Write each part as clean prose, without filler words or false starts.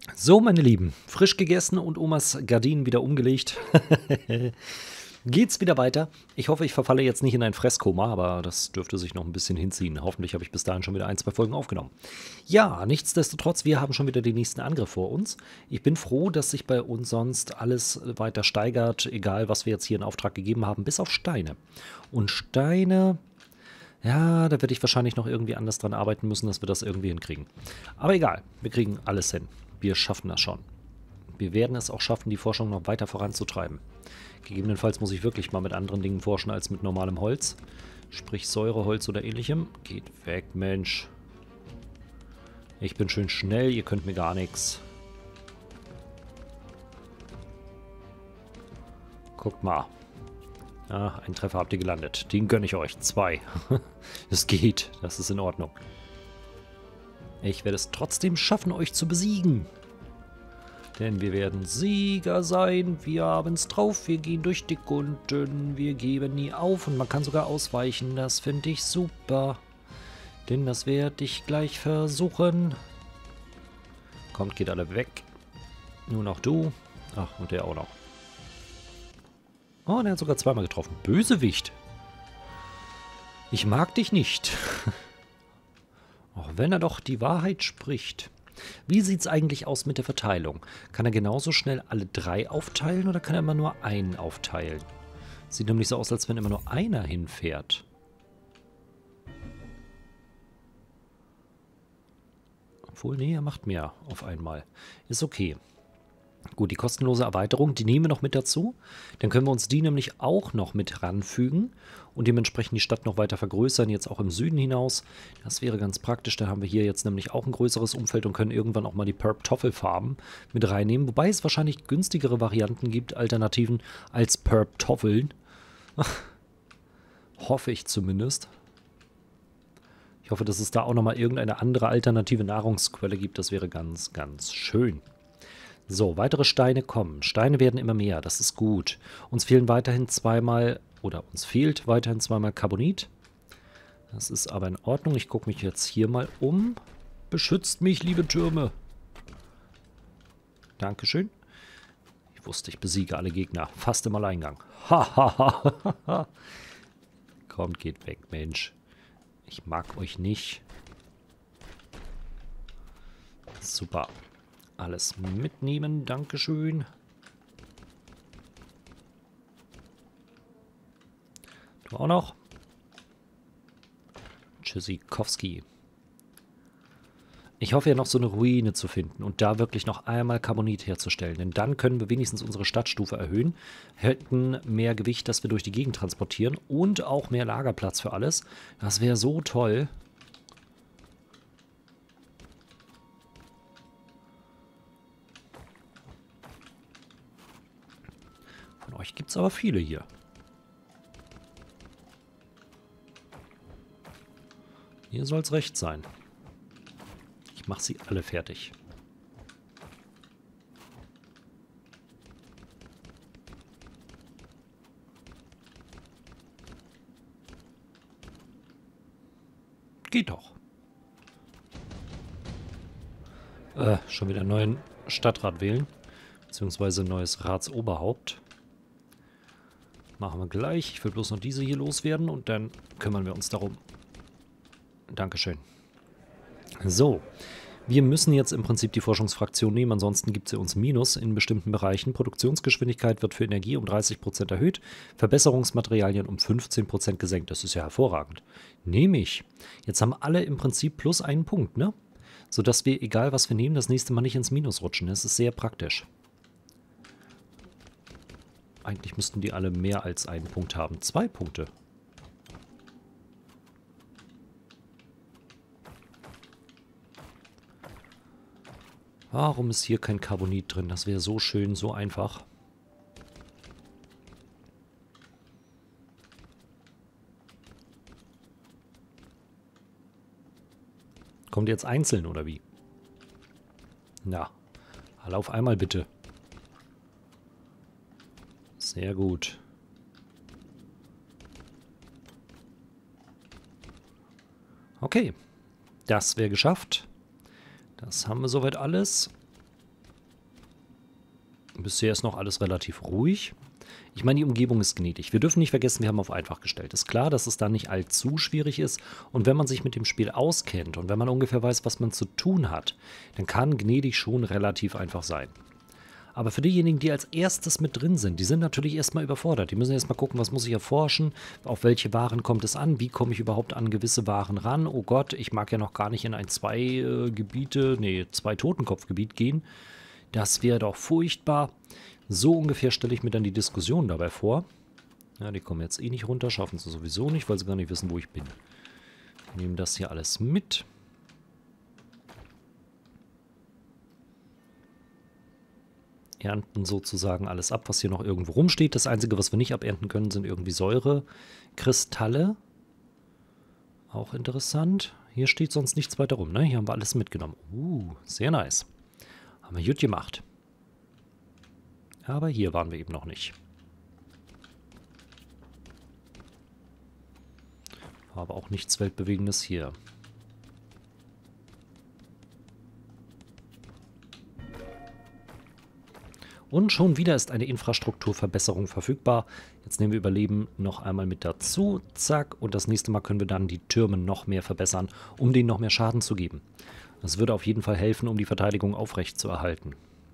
So, meine Lieben, frisch gegessen und Omas Gardinen wieder umgelegt. Geht's wieder weiter? Ich hoffe, ich verfalle jetzt nicht in ein Fresskoma, aber das dürfte sich noch ein bisschen hinziehen. Hoffentlich habe ich bis dahin schon wieder ein, zwei Folgen aufgenommen. Ja, nichtsdestotrotz, wir haben schon wieder den nächsten Angriff vor uns. Ich bin froh, dass sich bei uns sonst alles weiter steigert, egal was wir jetzt hier in Auftrag gegeben haben, bis auf Steine. Und Steine, ja, da werde ich wahrscheinlich noch irgendwie anders dran arbeiten müssen, dass wir das irgendwie hinkriegen. Aber egal, wir kriegen alles hin. Wir schaffen das schon. Wir werden es auch schaffen, die Forschung noch weiter voranzutreiben. Gegebenenfalls muss ich wirklich mal mit anderen Dingen forschen als mit normalem Holz. Sprich Säureholz oder ähnlichem. Geht weg, Mensch. Ich bin schön schnell, ihr könnt mir gar nichts. Guckt mal. Ja, einen Treffer habt ihr gelandet. Den gönne ich euch. 2. Es geht. Das ist in Ordnung. Ich werde es trotzdem schaffen, euch zu besiegen. Denn wir werden Sieger sein. Wir haben's drauf. Wir gehen durch dick und dünn. Wir geben nie auf. Und man kann sogar ausweichen. Das finde ich super. Denn das werde ich gleich versuchen. Kommt, geht alle weg. Nur noch du. Ach, und der auch noch. Oh, der hat sogar zweimal getroffen. Bösewicht. Ich mag dich nicht. Auch wenn er doch die Wahrheit spricht. Wie sieht es eigentlich aus mit der Verteilung? Kann er genauso schnell alle 3 aufteilen oder kann er immer nur einen aufteilen? Sieht nämlich so aus, als wenn immer nur einer hinfährt. Obwohl, nee, er macht mehr auf einmal. Ist okay. Gut, die kostenlose Erweiterung, die nehmen wir noch mit dazu. Dann können wir uns die nämlich auch noch mit ranfügen und dementsprechend die Stadt noch weiter vergrößern, jetzt auch im Süden hinaus. Das wäre ganz praktisch, dann haben wir hier jetzt nämlich auch ein größeres Umfeld und können irgendwann auch mal die Perp-Toffel-Farben mit reinnehmen. Wobei es wahrscheinlich günstigere Varianten gibt, Alternativen als Perp-Toffeln. Hoffe ich zumindest. Ich hoffe, dass es da auch nochmal irgendeine andere alternative Nahrungsquelle gibt. Das wäre ganz, ganz schön. So, weitere Steine kommen. Steine werden immer mehr, das ist gut. Uns fehlen weiterhin zweimal, oder uns fehlt weiterhin zweimal Carbonit. Das ist aber in Ordnung. Ich gucke mich jetzt hier mal um. Beschützt mich, liebe Türme. Dankeschön. Ich wusste, ich besiege alle Gegner. Fast im Alleingang. Hahaha. Kommt, geht weg, Mensch. Ich mag euch nicht. Super. Alles mitnehmen, dankeschön. Du auch noch? Tschüssikowski. Ich hoffe ja noch so eine Ruine zu finden und da wirklich noch einmal Carbonit herzustellen. Denn dann können wir wenigstens unsere Stadtstufe erhöhen, hätten mehr Gewicht, das wir durch die Gegend transportieren und auch mehr Lagerplatz für alles. Das wäre so toll. Von euch gibt es aber viele hier. Hier soll es recht sein. Ich mache sie alle fertig. Geht doch. Schon wieder einen neuen Stadtrat wählen. Beziehungsweise ein neues Ratsoberhaupt. Machen wir gleich. Ich will bloß noch diese hier loswerden und dann kümmern wir uns darum. Dankeschön. So. Wir müssen jetzt im Prinzip die Forschungsfraktion nehmen, ansonsten gibt sie uns Minus in bestimmten Bereichen. Produktionsgeschwindigkeit wird für Energie um 30% erhöht, Verbesserungsmaterialien um 15% gesenkt. Das ist ja hervorragend. Nehme ich. Jetzt haben alle im Prinzip plus einen Punkt, ne? Sodass wir, egal was wir nehmen, das nächste Mal nicht ins Minus rutschen. Das ist sehr praktisch. Eigentlich müssten die alle mehr als einen Punkt haben. 2 Punkte. Warum ist hier kein Carbonit drin? Das wäre so schön, so einfach. Kommt jetzt einzeln oder wie? Na, alle auf einmal bitte. Sehr gut. Okay, das wäre geschafft. Das haben wir soweit alles. Bisher ist noch alles relativ ruhig. Ich meine, die Umgebung ist gnädig. Wir dürfen nicht vergessen, wir haben auf einfach gestellt. Ist klar, dass es da nicht allzu schwierig ist. Und wenn man sich mit dem Spiel auskennt und wenn man ungefähr weiß, was man zu tun hat, dann kann gnädig schon relativ einfach sein. Aber für diejenigen, die als erstes mit drin sind, die sind natürlich erstmal überfordert. Die müssen erstmal gucken, was muss ich erforschen, auf welche Waren kommt es an, wie komme ich überhaupt an gewisse Waren ran. Oh Gott, ich mag ja noch gar nicht in ein zwei Totenkopfgebiet gehen. Das wäre doch furchtbar. So ungefähr stelle ich mir dann die Diskussion dabei vor. Ja, die kommen jetzt eh nicht runter, schaffen sie sowieso nicht, weil sie gar nicht wissen, wo ich bin. Wir nehmen das hier alles mit. Ernten sozusagen alles ab, was hier noch irgendwo rumsteht. Das Einzige, was wir nicht abernten können, sind irgendwie Säurekristalle. Auch interessant. Hier steht sonst nichts weiter rum, ne? Hier haben wir alles mitgenommen. Sehr nice. Haben wir gut gemacht. Aber hier waren wir eben noch nicht. War aber auch nichts Weltbewegendes hier. Und schon wieder ist eine Infrastrukturverbesserung verfügbar. Jetzt nehmen wir Überleben noch einmal mit dazu. Zack. Und das nächste Mal können wir dann die Türme noch mehr verbessern, um denen noch mehr Schaden zu geben. Das würde auf jeden Fall helfen, um die Verteidigung aufrechtzuerhalten.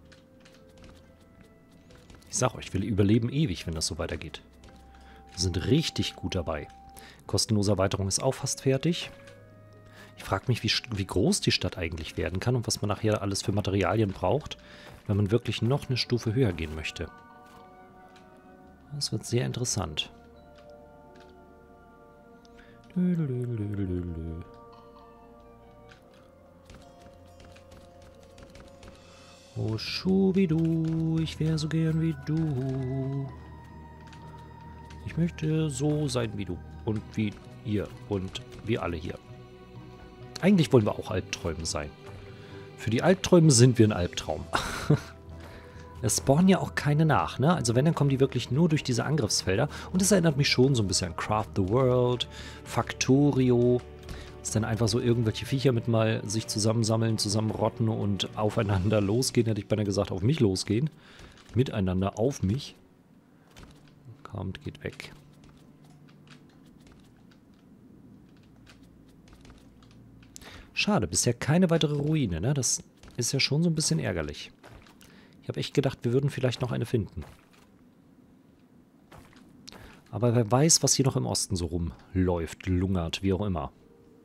Ich sag euch, wir überleben ewig, wenn das so weitergeht. Wir sind richtig gut dabei. Kostenlose Erweiterung ist auch fast fertig. Ich frage mich, wie groß die Stadt eigentlich werden kann und was man nachher alles für Materialien braucht, wenn man wirklich noch eine Stufe höher gehen möchte. Das wird sehr interessant. Oh Schubidu, ich wäre so gern wie du. Ich möchte so sein wie du und wie ihr und wir alle hier. Eigentlich wollen wir auch Albträume sein. Für die Albträume sind wir ein Albtraum. Es spawnen ja auch keine nach, ne? Also wenn, dann kommen die wirklich nur durch diese Angriffsfelder. Und das erinnert mich schon so ein bisschen an Craft the World, Factorio. Dass dann einfach so irgendwelche Viecher mit mal sich zusammensammeln, zusammenrotten und aufeinander losgehen. Hätte ich beinahe gesagt, auf mich losgehen. Miteinander auf mich. Kommt, geht weg. Schade, bisher keine weitere Ruine, ne? Das ist ja schon so ein bisschen ärgerlich. Ich habe echt gedacht, wir würden vielleicht noch eine finden. Aber wer weiß, was hier noch im Osten so rumläuft, lungert, wie auch immer.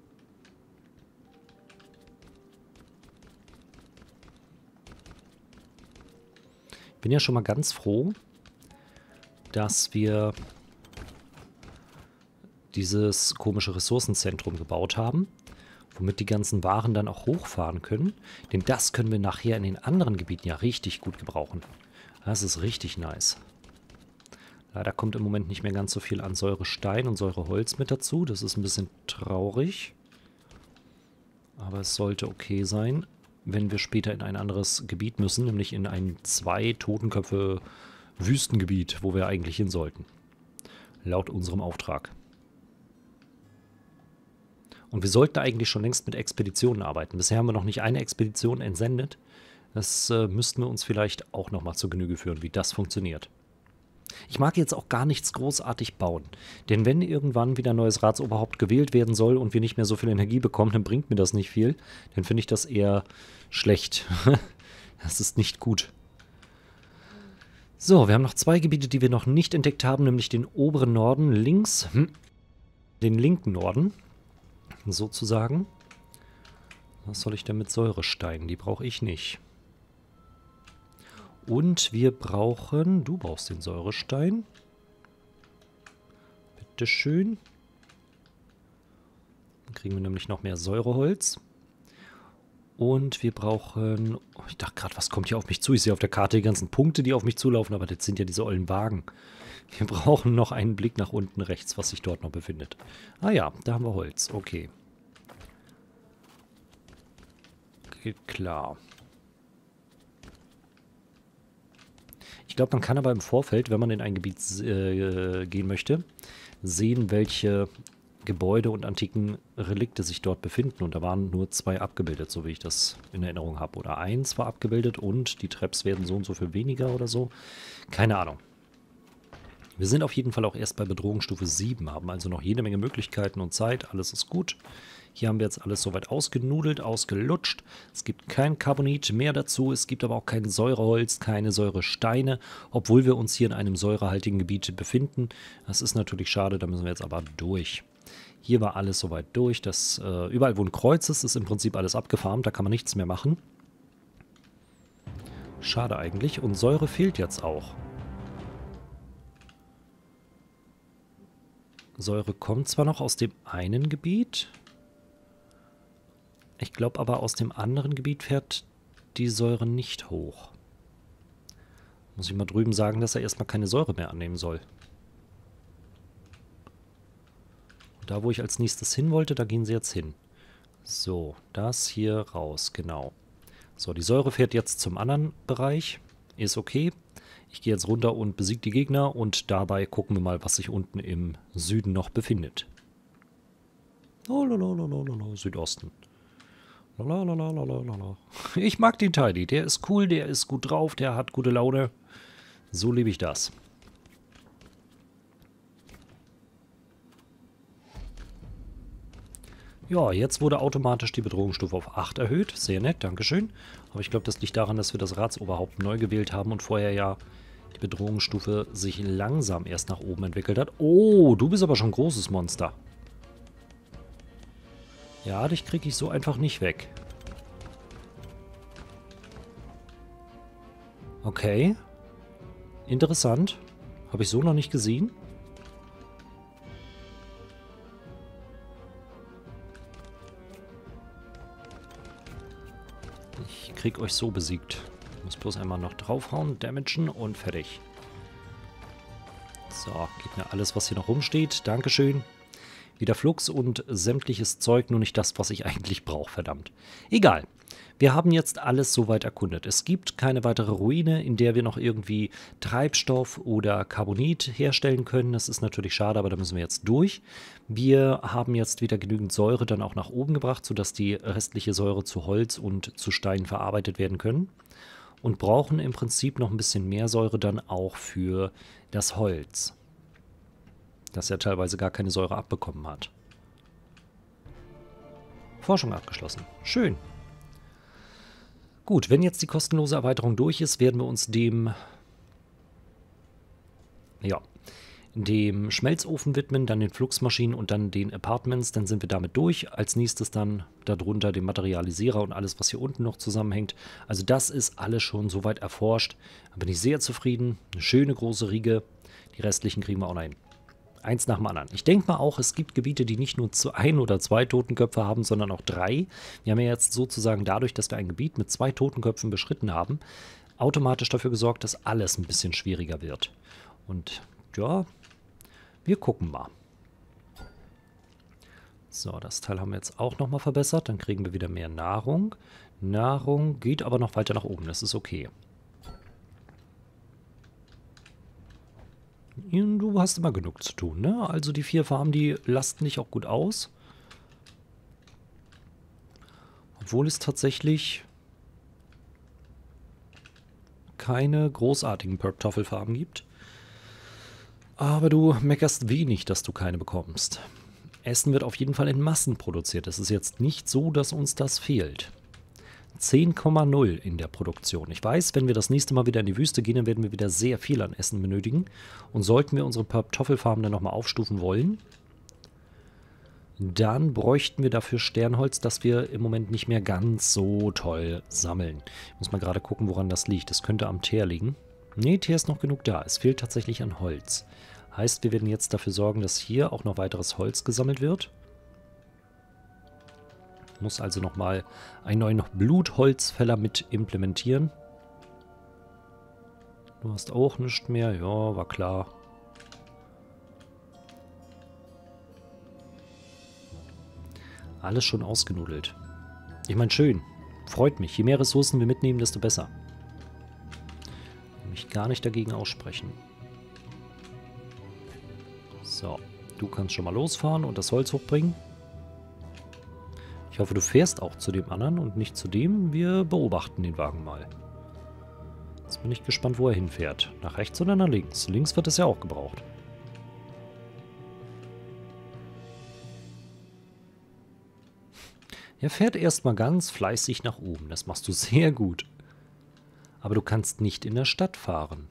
Ich bin ja schon mal ganz froh, dass wir dieses komische Ressourcenzentrum gebaut haben, womit die ganzen Waren dann auch hochfahren können. Denn das können wir nachher in den anderen Gebieten ja richtig gut gebrauchen. Das ist richtig nice. Leider kommt im Moment nicht mehr ganz so viel an Säurestein und Säureholz mit dazu. Das ist ein bisschen traurig. Aber es sollte okay sein, wenn wir später in ein anderes Gebiet müssen, nämlich in ein 2 Totenköpfe Wüstengebiet, wo wir eigentlich hin sollten. Laut unserem Auftrag. Und wir sollten eigentlich schon längst mit Expeditionen arbeiten. Bisher haben wir noch nicht eine Expedition entsendet. Das müssten wir uns vielleicht auch nochmal zur Genüge führen, wie das funktioniert. Ich mag jetzt auch gar nichts großartig bauen. Denn wenn irgendwann wieder ein neues Ratsoberhaupt gewählt werden soll und wir nicht mehr so viel Energie bekommen, dann bringt mir das nicht viel. Dann finde ich das eher schlecht. Das ist nicht gut. So, wir haben noch 2 Gebiete, die wir noch nicht entdeckt haben, nämlich den oberen Norden links, den linken Norden, sozusagen. Was soll ich denn mit Säuresteinen? Die brauche ich nicht. Und wir brauchen... Du brauchst den Säurestein. Bitteschön. Dann kriegen wir nämlich noch mehr Säureholz. Und wir brauchen... Oh, ich dachte gerade, was kommt hier auf mich zu? Ich sehe auf der Karte die ganzen Punkte, die auf mich zulaufen, aber das sind ja diese ollen Wagen. Wir brauchen noch einen Blick nach unten rechts, was sich dort noch befindet. Ah ja, da haben wir Holz. Okay. Geht klar. Ich glaube, man kann aber im Vorfeld, wenn man in ein Gebiet gehen möchte, sehen, welche Gebäude und antiken Relikte sich dort befinden. Und da waren nur 2 abgebildet, so wie ich das in Erinnerung habe. Oder 1 war abgebildet und die Traps werden so und so viel weniger oder so. Keine Ahnung. Wir sind auf jeden Fall auch erst bei Bedrohungsstufe 7, haben also noch jede Menge Möglichkeiten und Zeit. Alles ist gut. Hier haben wir jetzt alles soweit ausgenudelt, ausgelutscht. Es gibt kein Carbonit mehr dazu. Es gibt aber auch kein Säureholz, keine Säuresteine, obwohl wir uns hier in einem säurehaltigen Gebiet befinden. Das ist natürlich schade, da müssen wir jetzt aber durch. Hier war alles soweit durch. Überall, wo ein Kreuz ist, ist im Prinzip alles abgefarmt. Da kann man nichts mehr machen. Schade eigentlich. Und Säure fehlt jetzt auch. Säure kommt zwar noch aus dem einen Gebiet. Ich glaube aber, aus dem anderen Gebiet fährt die Säure nicht hoch. Muss ich mal drüben sagen, dass er erstmal keine Säure mehr annehmen soll. Und da, wo ich als nächstes hin wollte, da gehen sie jetzt hin. So, das hier raus, genau. So, die Säure fährt jetzt zum anderen Bereich. Ist okay. Ich gehe jetzt runter und besiege die Gegner und dabei gucken wir mal, was sich unten im Süden noch befindet. Oh, Südosten. Ich mag den Tiny, der ist cool, der ist gut drauf, der hat gute Laune. So liebe ich das. Ja, jetzt wurde automatisch die Bedrohungsstufe auf 8 erhöht. Sehr nett, dankeschön. Aber ich glaube, das liegt daran, dass wir das Ratsoberhaupt neu gewählt haben und vorher ja die Bedrohungsstufe sich langsam erst nach oben entwickelt hat. Oh, du bist aber schon ein großes Monster. Ja, dich kriege ich so einfach nicht weg. Okay. Interessant. Habe ich so noch nicht gesehen. Ich krieg euch so besiegt. Ich muss bloß einmal noch draufhauen, damagen und fertig. So, gib mir alles, was hier noch rumsteht. Dankeschön. Wieder Flux und sämtliches Zeug, nur nicht das, was ich eigentlich brauche, verdammt. Egal. Wir haben jetzt alles soweit erkundet. Es gibt keine weitere Ruine, in der wir noch irgendwie Treibstoff oder Carbonit herstellen können. Das ist natürlich schade, aber da müssen wir jetzt durch. Wir haben jetzt wieder genügend Säure dann auch nach oben gebracht, sodass die restliche Säure zu Holz und zu Stein verarbeitet werden können. Und brauchen im Prinzip noch ein bisschen mehr Säure dann auch für das Holz, das ja teilweise gar keine Säure abbekommen hat. Forschung abgeschlossen. Schön. Gut, wenn jetzt die kostenlose Erweiterung durch ist, werden wir uns dem Schmelzofen widmen, dann den Fluxmaschinen und dann den Apartments. Dann sind wir damit durch. Als nächstes dann darunter den Materialisierer und alles, was hier unten noch zusammenhängt. Also das ist alles schon soweit erforscht. Da bin ich sehr zufrieden. Eine schöne große Riege. Die restlichen kriegen wir auch noch hin. Eins nach dem anderen. Ich denke mal auch, es gibt Gebiete, die nicht nur 1 oder 2 Totenköpfe haben, sondern auch 3. Wir haben ja jetzt sozusagen dadurch, dass wir ein Gebiet mit 2 Totenköpfen beschritten haben, automatisch dafür gesorgt, dass alles ein bisschen schwieriger wird. Und ja, wir gucken mal. So, das Teil haben wir jetzt auch nochmal verbessert. Dann kriegen wir wieder mehr Nahrung. Nahrung geht aber noch weiter nach oben. Das ist okay. Du hast immer genug zu tun, ne? Also die 4 Farmen, die lasten dich auch gut aus. Obwohl es tatsächlich keine großartigen Kartoffelfarmen gibt. Aber du meckerst wenig, dass du keine bekommst. Essen wird auf jeden Fall in Massen produziert. Es ist jetzt nicht so, dass uns das fehlt. 10,0 in der Produktion. Ich weiß, wenn wir das nächste Mal wieder in die Wüste gehen, dann werden wir wieder sehr viel an Essen benötigen. Und sollten wir unsere Kartoffelfarmen dann nochmal aufstufen wollen, dann bräuchten wir dafür Sternholz, das wir im Moment nicht mehr ganz so toll sammeln. Ich muss mal gerade gucken, woran das liegt. Das könnte am Teer liegen. Ne, Teer ist noch genug da. Es fehlt tatsächlich an Holz. Heißt, wir werden jetzt dafür sorgen, dass hier auch noch weiteres Holz gesammelt wird. Muss also nochmal einen neuen Blutholzfäller mit implementieren. Du hast auch nichts mehr. Ja, war klar. Alles schon ausgenudelt. Ich meine, schön. Freut mich. Je mehr Ressourcen wir mitnehmen, desto besser. Ich will mich gar nicht dagegen aussprechen. So. Du kannst schon mal losfahren und das Holz hochbringen. Ich hoffe, du fährst auch zu dem anderen und nicht zu dem. Wir beobachten den Wagen mal. Jetzt bin ich gespannt, wo er hinfährt. Nach rechts oder nach links? Links wird es ja auch gebraucht. Er fährt erstmal ganz fleißig nach oben. Das machst du sehr gut. Aber du kannst nicht in der Stadt fahren.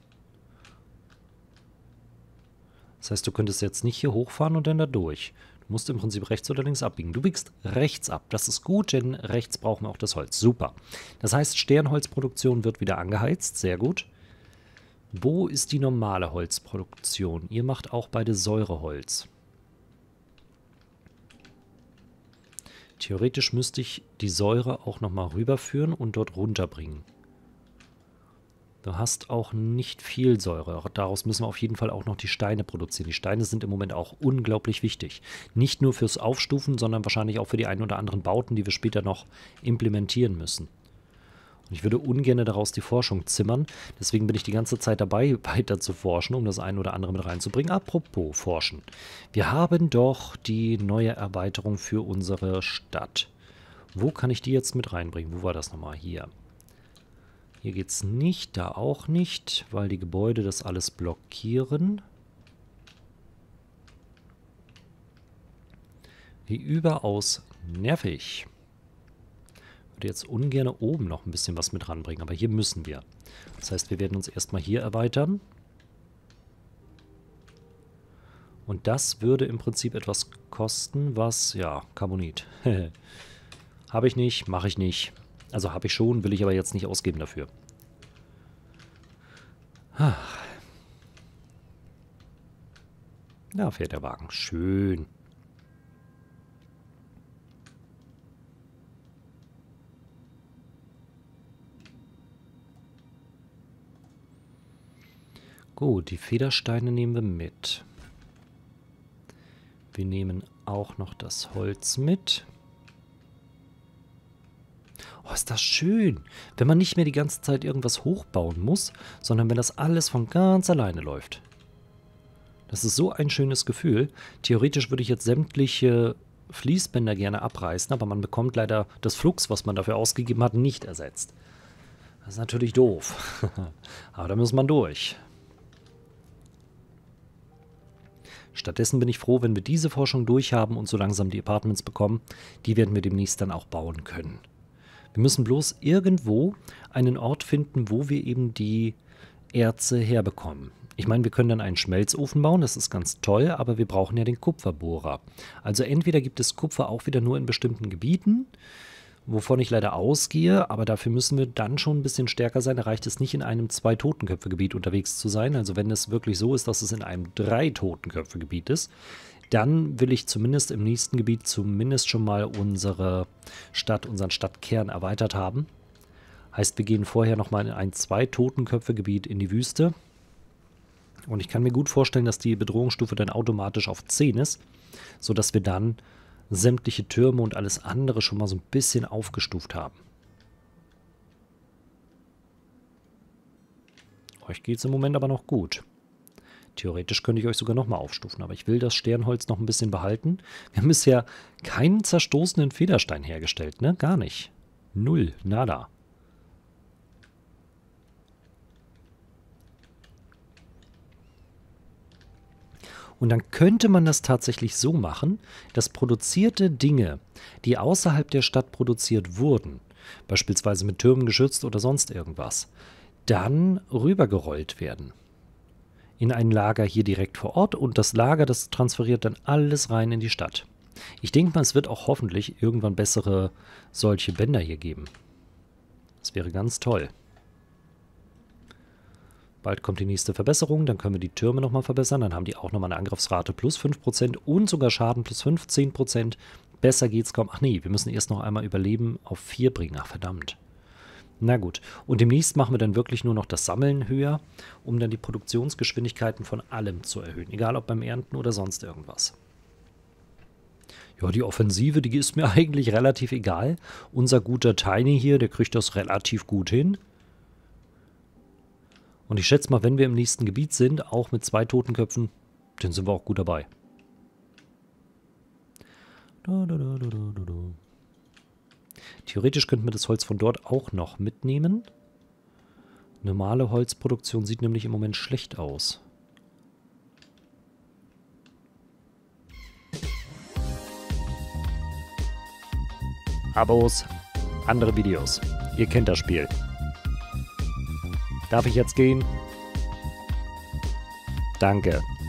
Das heißt, du könntest jetzt nicht hier hochfahren und dann da durch. Du musst im Prinzip rechts oder links abbiegen. Du biegst rechts ab. Das ist gut, denn rechts brauchen wir auch das Holz. Super. Das heißt, Sternholzproduktion wird wieder angeheizt. Sehr gut. Wo ist die normale Holzproduktion? Ihr macht auch beide Säureholz. Theoretisch müsste ich die Säure auch nochmal rüberführen und dort runterbringen. Du hast auch nicht viel Säure. Daraus müssen wir auf jeden Fall auch noch die Steine produzieren. Die Steine sind im Moment auch unglaublich wichtig. Nicht nur fürs Aufstufen, sondern wahrscheinlich auch für die ein oder anderen Bauten, die wir später noch implementieren müssen. Und ich würde ungern daraus die Forschung zimmern. Deswegen bin ich die ganze Zeit dabei, weiter zu forschen, um das ein oder andere mit reinzubringen. Apropos Forschen. Wir haben doch die neue Erweiterung für unsere Stadt. Wo kann ich die jetzt mit reinbringen? Wo war das nochmal? Hier. Hier geht es nicht, da auch nicht, weil die Gebäude das alles blockieren. Wie überaus nervig. Ich würde jetzt ungern oben noch ein bisschen was mit ranbringen, aber hier müssen wir. Das heißt, wir werden uns erstmal hier erweitern. Und das würde im Prinzip etwas kosten, was, ja, Carbonit. Habe ich nicht, mache ich nicht. Also habe ich schon, will ich aber jetzt nicht ausgeben dafür. Da fährt der Wagen. Schön. Gut, die Federsteine nehmen wir mit. Wir nehmen auch noch das Holz mit. Oh, ist das schön, wenn man nicht mehr die ganze Zeit irgendwas hochbauen muss, sondern wenn das alles von ganz alleine läuft. Das ist so ein schönes Gefühl. Theoretisch würde ich jetzt sämtliche Fließbänder gerne abreißen, aber man bekommt leider das Flux, was man dafür ausgegeben hat, nicht ersetzt. Das ist natürlich doof. Aber da muss man durch. Stattdessen bin ich froh, wenn wir diese Forschung durchhaben und so langsam die Apartments bekommen. Die werden wir demnächst dann auch bauen können. Wir müssen bloß irgendwo einen Ort finden, wo wir eben die Erze herbekommen. Ich meine, wir können dann einen Schmelzofen bauen, das ist ganz toll, aber wir brauchen ja den Kupferbohrer. Also entweder gibt es Kupfer auch wieder nur in bestimmten Gebieten, wovon ich leider ausgehe, aber dafür müssen wir dann schon ein bisschen stärker sein. Da reicht es nicht, in einem 2-Totenköpfe-Gebiet unterwegs zu sein. Also wenn es wirklich so ist, dass es in einem 3-Totenköpfe-Gebiet ist, dann will ich zumindest im nächsten Gebiet zumindest schon mal unsere Stadt, unseren Stadtkern erweitert haben. Heißt, wir gehen vorher nochmal in ein 2-Totenköpfe-Gebiet in die Wüste. Und ich kann mir gut vorstellen, dass die Bedrohungsstufe dann automatisch auf 10 ist, sodass wir dann sämtliche Türme und alles andere schon mal so ein bisschen aufgestuft haben. Euch geht es im Moment aber noch gut. Theoretisch könnte ich euch sogar nochmal aufstufen, aber ich will das Sternholz noch ein bisschen behalten. Wir haben bisher keinen zerstoßenen Federstein hergestellt, ne? Gar nicht. Null, nada. Und dann könnte man das tatsächlich so machen, dass produzierte Dinge, die außerhalb der Stadt produziert wurden, beispielsweise mit Türmen geschützt oder sonst irgendwas, dann rübergerollt werden. In ein Lager hier direkt vor Ort und das Lager, das transferiert dann alles rein in die Stadt. Ich denke mal, es wird auch hoffentlich irgendwann bessere solche Bänder hier geben. Das wäre ganz toll. Bald kommt die nächste Verbesserung, dann können wir die Türme nochmal verbessern, dann haben die auch nochmal eine Angriffsrate plus 5% und sogar Schaden plus 15%. Besser geht's kaum. Ach nee, wir müssen erst noch einmal Überleben auf 4 bringen. Ach verdammt. Na gut, und demnächst machen wir dann wirklich nur noch das Sammeln höher, um dann die Produktionsgeschwindigkeiten von allem zu erhöhen. Egal ob beim Ernten oder sonst irgendwas. Ja, die Offensive, die ist mir eigentlich relativ egal. Unser guter Tiny hier, der kriegt das relativ gut hin. Und ich schätze mal, wenn wir im nächsten Gebiet sind, auch mit 2 Totenköpfen, dann sind wir auch gut dabei. Theoretisch könnten wir das Holz von dort auch noch mitnehmen. Normale Holzproduktion sieht nämlich im Moment schlecht aus. Abos, andere Videos. Ihr kennt das Spiel. Darf ich jetzt gehen? Danke.